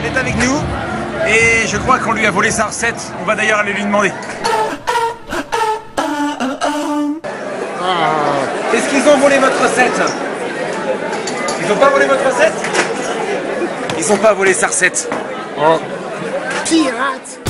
est avec nous et je crois qu'on lui a volé sa recette. On va d'ailleurs aller lui demander. Est-ce qu'ils ont volé votre recette? Ils ont pas volé votre recette? Ils ont pas volé sa recette. Pirate.